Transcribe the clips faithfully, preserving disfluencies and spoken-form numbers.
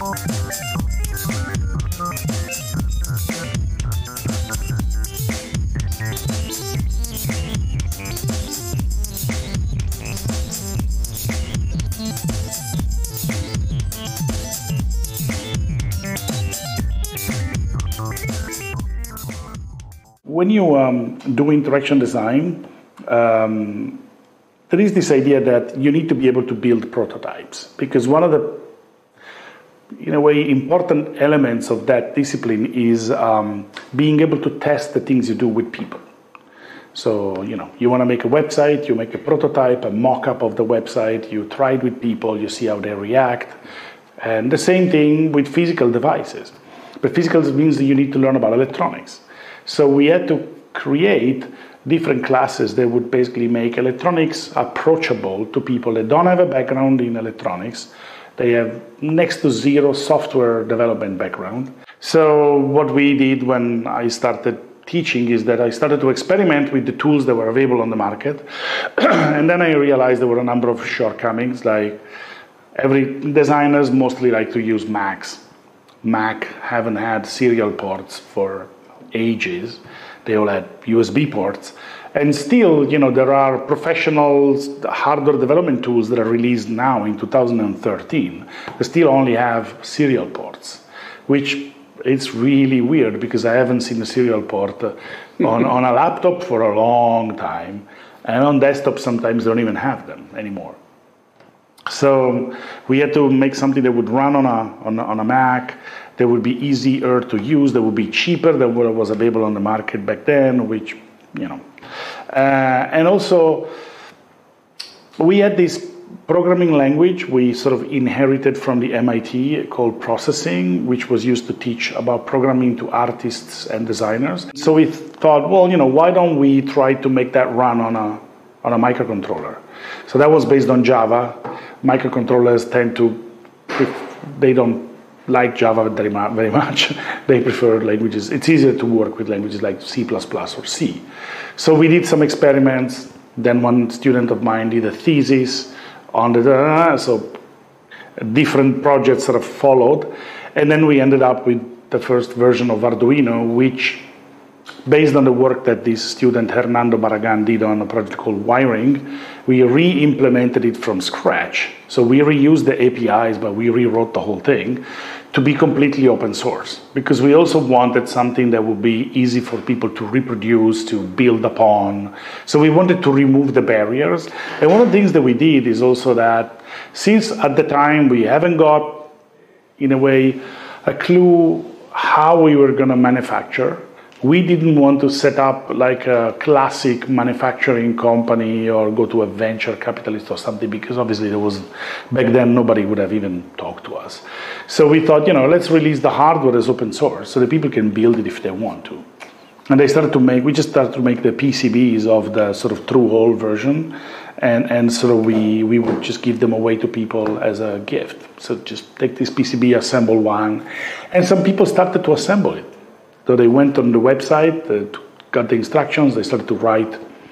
When you um, do interaction design, um, there is this idea that you need to be able to build prototypes, because one of the, in a way, important elements of that discipline is um, being able to test the things you do with people. So, you know, you want to make a website, you make a prototype, a mock-up of the website, you try it with people, you see how they react. And the same thing with physical devices. But physical means that you need to learn about electronics. So we had to create different classes that would basically make electronics approachable to people that don't have a background in electronics. They have next to zero software development background. So what we did when I started teaching is that I started to experiment with the tools that were available on the market. And then I realized there were a number of shortcomings, like every designers mostly like to use Macs. Mac haven't had serial ports for ages. They all had U S B ports. And still, you know, there are professional hardware development tools that are released now in two thousand thirteen that still only have serial ports, which it's really weird because I haven't seen a serial port on, on a laptop for a long time. And on desktop, sometimes they don't even have them anymore. So we had to make something that would run on a, on a, on a Mac, that would be easier to use, that would be cheaper than what was available on the market back then, which, you know. Uh, and also, we had this programming language we sort of inherited from the M I T called processing, which was used to teach about programming to artists and designers. So we thought, well, you know, why don't we try to make that run on a, on a microcontroller? So that was based on Java. Microcontrollers tend to, they don't like Java very much. They prefer languages. It's easier to work with languages like C plus plus or C. So we did some experiments. Then one student of mine did a thesis on the, uh, so different projects sort of followed. And then we ended up with the first version of Arduino, which, based on the work that this student Hernando Barragan did on a project called Wiring, we re-implemented it from scratch. So we reused the A P Is, but we rewrote the whole thing to be completely open source, because we also wanted something that would be easy for people to reproduce, to build upon. So we wanted to remove the barriers. And one of the things that we did is also that, since at the time we haven't got, in a way, a clue how we were going to manufacture, we didn't want to set up like a classic manufacturing company or go to a venture capitalist or something, because obviously there was, back then nobody would have even talked to us. So we thought, you know, let's release the hardware as open source so that people can build it if they want to. And they started to make, we just started to make the P C Bs of the sort of true hole version. And, and sort of we, we would just give them away to people as a gift. So just take this P C B, assemble one. And some people started to assemble it. So they went on the website, uh, got the instructions, they started to write,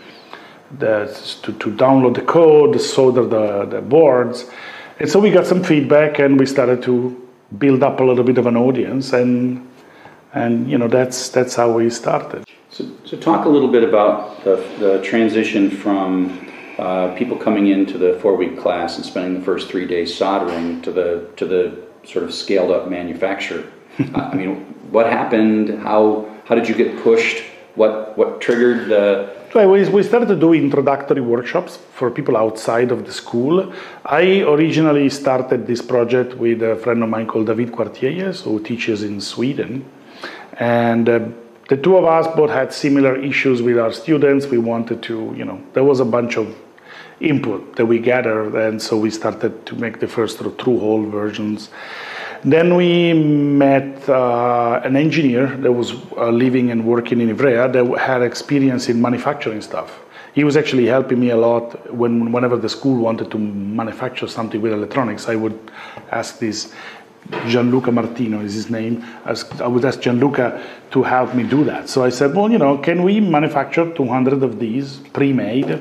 the, to, to download the code, solder the, the boards. And so we got some feedback and we started to build up a little bit of an audience, and, and you know, that's, that's how we started. So, so talk a little bit about the, the transition from uh, people coming into the four-week class and spending the first three days soldering to the, to the sort of scaled-up manufacturer. uh, I mean, what happened? How how did you get pushed? What what triggered the? Well, we we started to do introductory workshops for people outside of the school. I originally started this project with a friend of mine called David Quartierias, who teaches in Sweden, and uh, the two of us both had similar issues with our students. We wanted to, you know, there was a bunch of input that we gathered, and so we started to make the first sort of true hole versions. Then we met uh, an engineer that was uh, living and working in Ivrea that had experience in manufacturing stuff. He was actually helping me a lot when, whenever the school wanted to manufacture something with electronics. I would ask this, Gianluca Martino is his name, I would ask Gianluca to help me do that. So I said, well, you know, can we manufacture two hundred of these pre-made?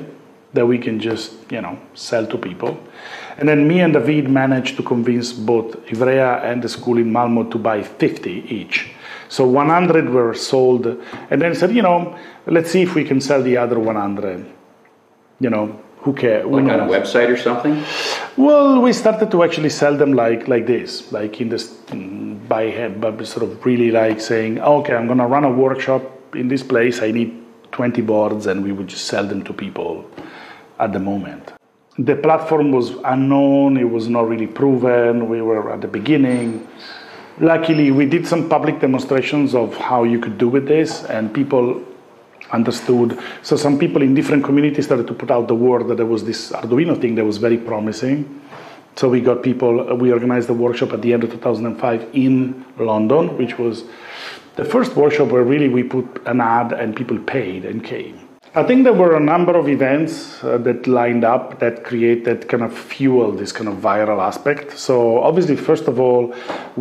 that we can just, you know, sell to people. And then me and David managed to convince both Ivrea and the school in Malmo to buy fifty each. So one hundred were sold, and then said, you know, let's see if we can sell the other one hundred. You know, who cares? Like on a website or something? Well, we started to actually sell them like like this, like in this, by head, but sort of really like saying, okay, I'm going to run a workshop in this place. I need twenty boards, and we would just sell them to people at the moment. The platform was unknown. It was not really proven. We were at the beginning. Luckily, we did some public demonstrations of how you could do with this, and people understood. So some people in different communities started to put out the word that there was this Arduino thing that was very promising. So we got people, we organized a workshop at the end of two thousand five in London, which was the first workshop where really we put an ad and people paid and came. I think there were a number of events uh, that lined up that created kind of fuel this kind of viral aspect. So obviously, first of all,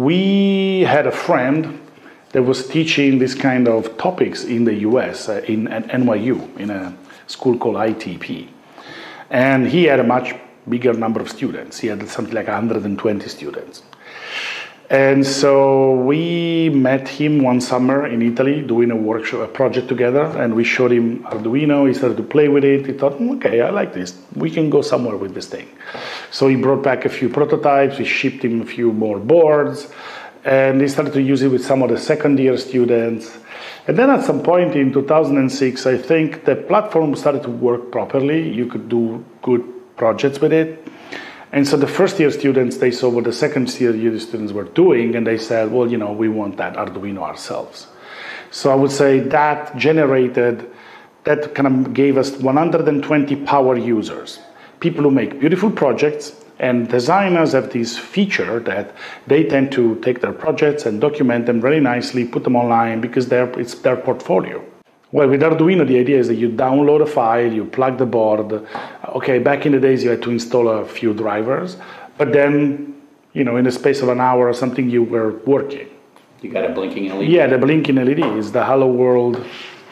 we had a friend that was teaching this kind of topics in the U S, uh, in at N Y U, in a school called I T P. And he had a much bigger number of students. He had something like one hundred twenty students. And so we met him one summer in Italy doing a workshop, a project together, and we showed him Arduino. He started to play with it. He thought, okay, I like this. We can go somewhere with this thing. So he brought back a few prototypes. We shipped him a few more boards, and he started to use it with some of the second year students. And then at some point in two thousand six, I think the platform started to work properly. You could do good projects with it. And so the first year students, they saw what the second year students were doing, and they said, well, you know, we want that Arduino ourselves. So I would say that generated, that kind of gave us one hundred twenty power users, people who make beautiful projects, and designers have this feature that they tend to take their projects and document them very nicely, put them online, because they're, it's their portfolio. Well, with Arduino, the idea is that you download a file, you plug the board. Okay, back in the days, you had to install a few drivers, but then, you know, in the space of an hour or something, you were working. You got a blinking L E D? Yeah, the blinking L E D is the hello world.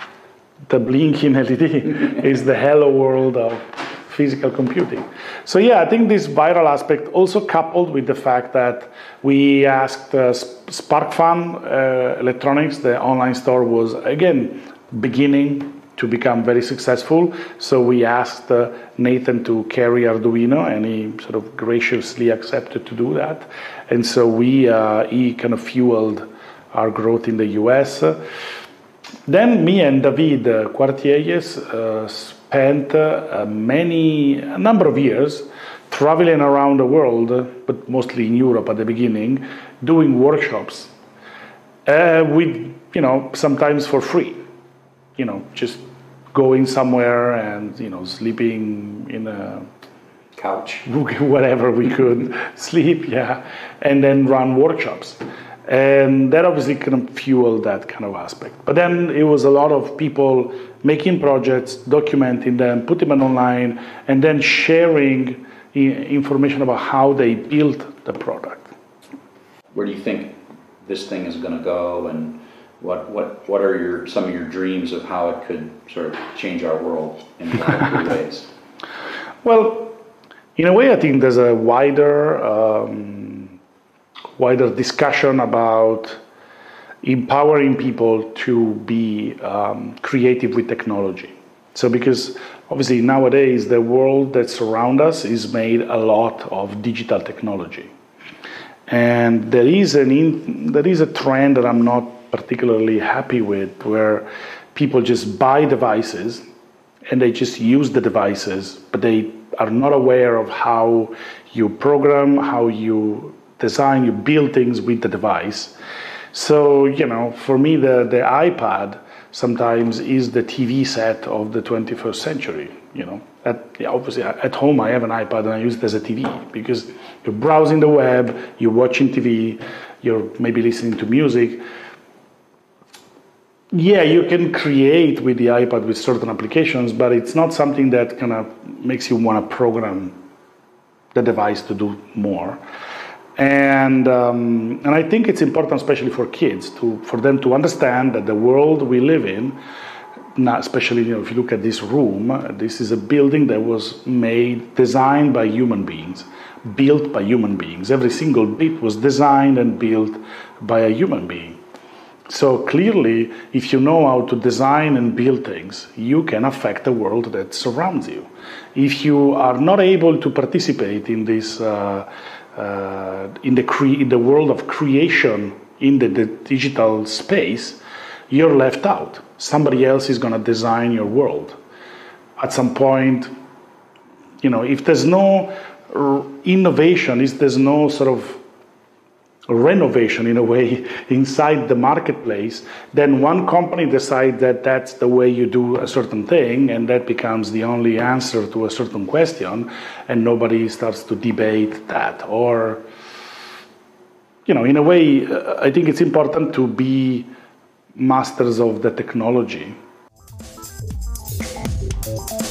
The blinking L E D is the hello world of physical computing. So yeah, I think this viral aspect also coupled with the fact that we asked uh, SparkFun uh, Electronics, the online store, was, again, beginning to become very successful. So we asked uh, Nathan to carry Arduino, and he sort of graciously accepted to do that. And so we, uh, he kind of fueled our growth in the U S. Then me and David uh, Quartielles uh, spent uh, many, a number of years traveling around the world, but mostly in Europe at the beginning, doing workshops uh, with, you know, sometimes for free. You know, just going somewhere and, you know, sleeping in a couch, whatever we could sleep, yeah, and then run workshops. And that obviously kind of fueled that kind of aspect. But then it was a lot of people making projects, documenting them, putting them online, and then sharing information about how they built the product. Where do you think this thing is going to go, and What what what are your some of your dreams of how it could sort of change our world in a lot of good ways? Well, in a way, I think there's a wider um, wider discussion about empowering people to be um, creative with technology. So because obviously nowadays the world that surrounds us is made a lot of digital technology, and there is an in, there is a trend that I'm not particularly happy with, where people just buy devices and they just use the devices, but they are not aware of how you program, how you design, you build things with the device. So, you know, for me, the, the iPad sometimes is the T V set of the twenty-first century, you know. At, obviously, at home, I have an iPad and I use it as a T V because you're browsing the web, you're watching T V, you're maybe listening to music. Yeah, you can create with the iPad with certain applications, but it's not something that kind of makes you want to program the device to do more. And um, and I think it's important, especially for kids, to for them to understand that the world we live in not especially, you know, if you look at this room, uh, this is a building that was made, designed by human beings, built by human beings. Every single bit was designed and built by a human being. So clearly, if you know how to design and build things, you can affect the world that surrounds you. If you are not able to participate in this, uh, uh, in the cre- in the world of creation, in the, the digital space, you're left out. Somebody else is going to design your world. At some point, you know, if there's no innovation, if there's no sort of renovation in a way inside the marketplace, then one company decides that that's the way you do a certain thing, and that becomes the only answer to a certain question, and nobody starts to debate that. Or, you know, in a way, I think it's important to be masters of the technology.